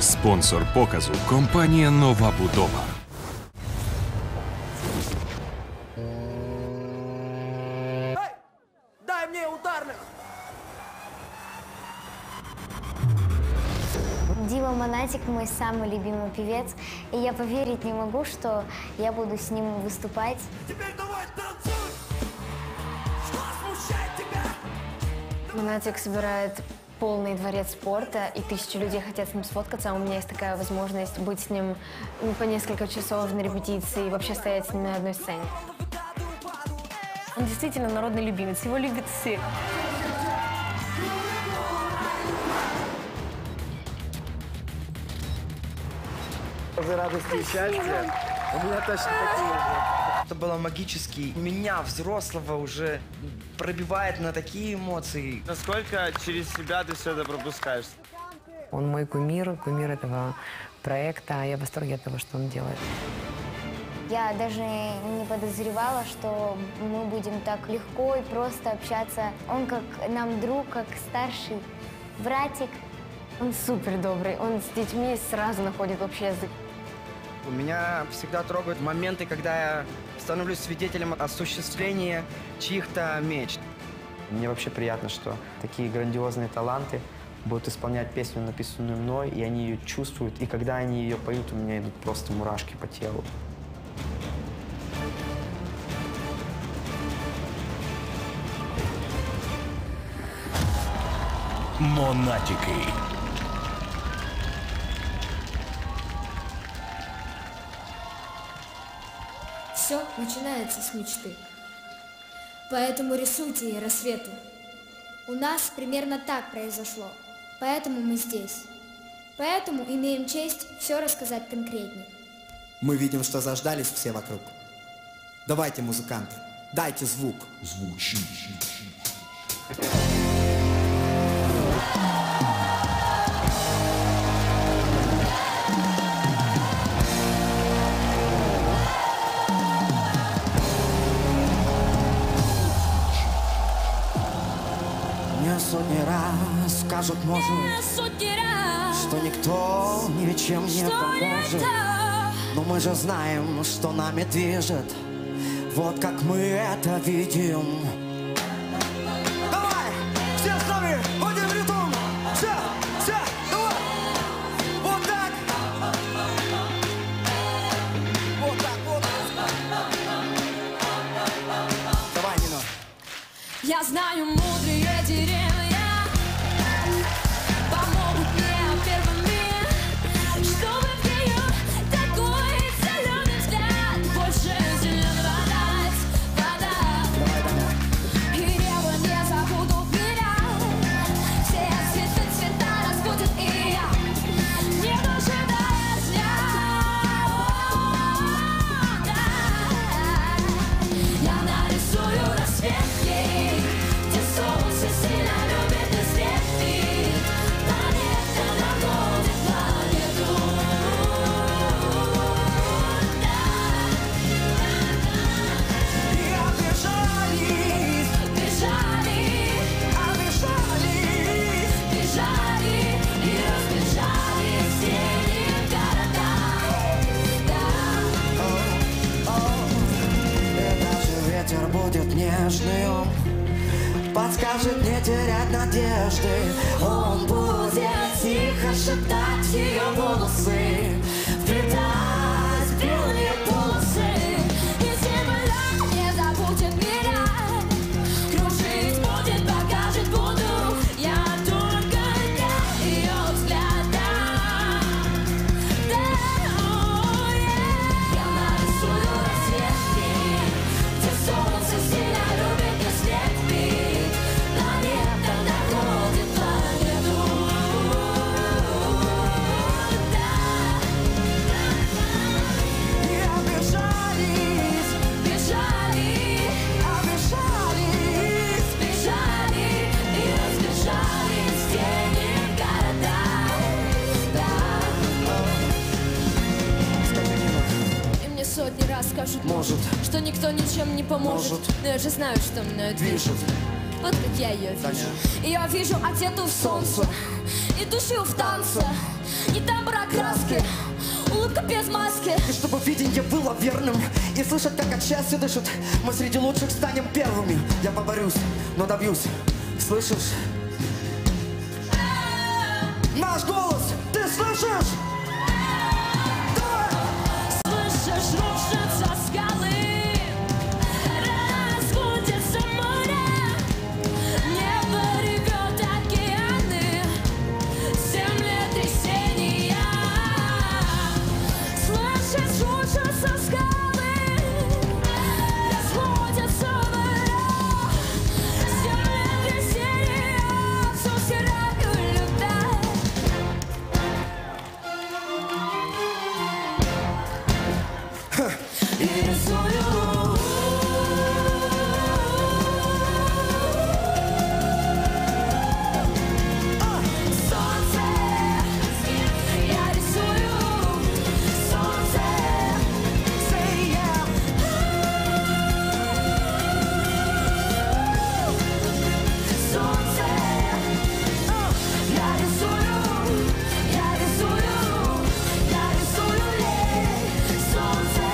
Спонсор показу – компанія «Нова будова». Дай мне ударных! Дима Монатик мой самый любимый певец, и я поверить не могу, что я буду с ним выступать. Теперь давай танцуй! Что смущает тебя? Монатик собирает полный дворец спорта, и 1000 людей хотят с ним сфоткаться, а у меня есть такая возможность быть с ним по несколько часов на репетиции и вообще стоять с ним на одной сцене. Он действительно народный любимец, его любят все. За радости и счастья. У меня точно такие же. Это было магически. Меня, взрослого, уже пробивает на такие эмоции. Насколько через себя ты все это пропускаешь? Он мой кумир, кумир этого проекта. Я в восторге от того, что он делает. Я даже не подозревала, что мы будем так легко и просто общаться. Он как нам друг, как старший братик. Он супер добрый, он с детьми сразу находит общий язык. Меня всегда трогают моменты, когда я становлюсь свидетелем осуществления чьих-то мечт. Мне вообще приятно, что такие грандиозные таланты будут исполнять песню, написанную мной, и они ее чувствуют. И когда они ее поют, у меня идут просто мурашки по телу. Монатики. Все начинается с мечты. Поэтому рисуйте ей рассветы. У нас примерно так произошло. Поэтому мы здесь. Поэтому имеем честь все рассказать конкретнее. Мы видим, что заждались все вокруг. Давайте, музыканты, дайте звук. Звучи. Мне сотни раз скажут, может, что никто ничем не поможет. Но мы же знаем, что нами движет. Вот как мы это видим. Давай, все с нами, ходим в ритм. Все, давай. Вот так. Вот так. Давай, Нино. Я знаю мудрые деревья помогут мне первыми, чтобы в нее такой зеленый взгляд больше зеленого дать. Вода и небо не забудут меня. Все цвета разбудят, и я не дожидаясь дня. Я нарисую рассвет. Ветер будет нежным, подскажет не терять надежды. Он будет тихо шептать в ее волосы, вплетать белые полосы. И земля не забудет меня, кружить будет, покажет буду. Я только для ее взгляда. Я нарисую рассветки, где солнце сильно любит и свет спит. Планета находит планету. И обижались, Бежали и разбежались тени в города. Скажи, Нино, И мне сотни раз скажут, может, что никто ничем не поможет. может, Но я же знаю, что мною движет. Вот как я ее вижу. Ее вижу одетую в солнце. идущую в танце. Не тембра краски, улыбка без маски. И чтобы виденье было верным, и слышать, как от счастья дышат, мы среди лучших станем первыми. Я поборюсь, но добьюсь, слышишь? Наш голос, ты слышишь? Слышишь, рушатся скалы, разбудится море, небо ревет океаны, землетрясения. Слышишь, рушатся скалы, разбудится море, землетрясения, все стираю любовь. И рисую. Солнце, я рисую. Солнце, say yeah. Солнце, я рисую. Я рисую. Я рисую лей. Солнце.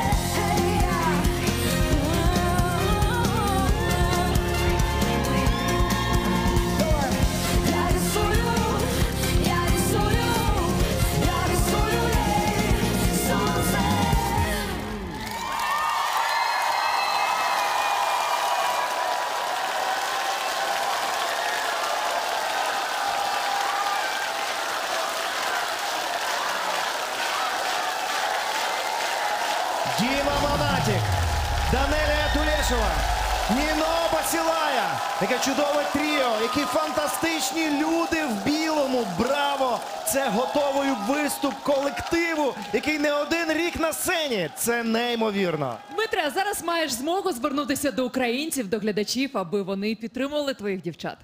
Діма Монатік, Данелія Тулешева, Ніно Басілая. Таке чудове тріо, які фантастичні люди в білому. Браво! Це готовий виступ колективу, який не один рік на сцені. Це неймовірно. Дмитре, зараз маєш змогу звернутися до українців, до глядачів, аби вони підтримували твоїх дівчат.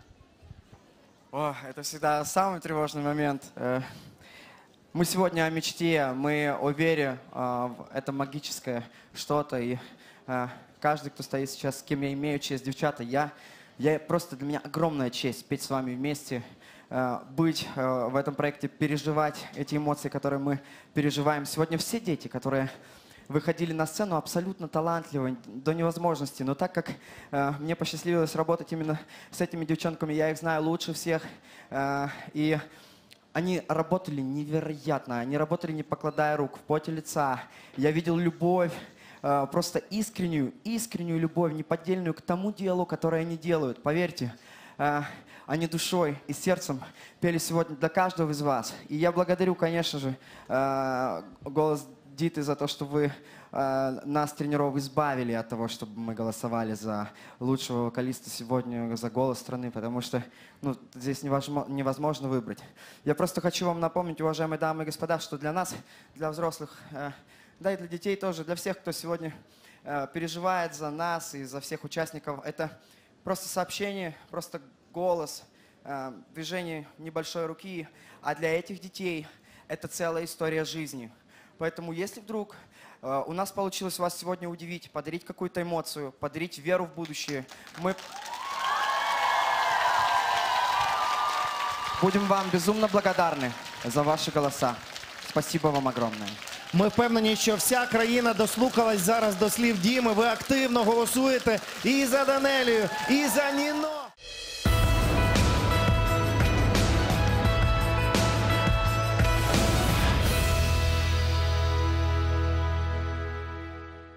О, это всегда самый тревожный момент. Мы сегодня о мечте, мы о вере в это магическое что-то. И каждый, кто стоит сейчас, с кем я имею честь, девчата, я просто для меня огромная честь петь с вами вместе, быть в этом проекте, переживать эти эмоции, которые мы переживаем. Сегодня все дети, которые выходили на сцену, абсолютно талантливые, до невозможности. Но так как мне посчастливилось работать именно с этими девчонками, я их знаю лучше всех. И они работали невероятно, они работали не покладая рук, в поте лица. Я видел любовь, просто искреннюю любовь, неподдельную к тому делу, которое они делают. Поверьте, они душой и сердцем пели сегодня для каждого из вас. И я благодарю, конечно же, голос Диты за то, что вы нас, тренеров, избавили от того, чтобы мы голосовали за лучшего вокалиста сегодня, за голос страны, потому что здесь невозможно выбрать. Я просто хочу вам напомнить, уважаемые дамы и господа, что для нас, для взрослых, да и для детей тоже, для всех, кто сегодня переживает за нас и за всех участников, это просто сообщение, просто голос, движение небольшой руки, а для этих детей это целая история жизни. Поэтому, если вдруг у нас получилось вас сегодня удивить, подарить какую-то эмоцию, подарить веру в будущее, мы будем вам безумно благодарны за ваши голоса. Спасибо вам огромное. Ми впевнені, що вся країна дослухалась зараз до слів Діми. Ви активно голосуєте і за Данелію, і за Ніно.